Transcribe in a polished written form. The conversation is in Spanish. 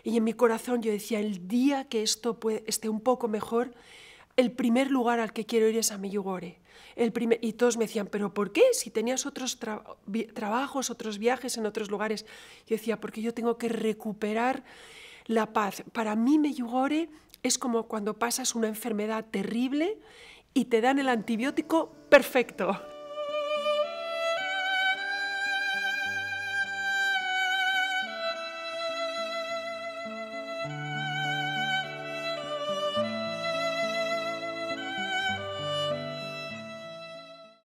Y en mi corazón yo decía, el día que esto esté un poco mejor, el primer lugar al que quiero ir es a Medjugorje. Y todos me decían, ¿pero por qué? Si tenías otros trabajos, otros viajes en otros lugares. Yo decía, porque yo tengo que recuperar la paz. Para mí Medjugorje es como cuando pasas una enfermedad terrible y te dan el antibiótico perfecto.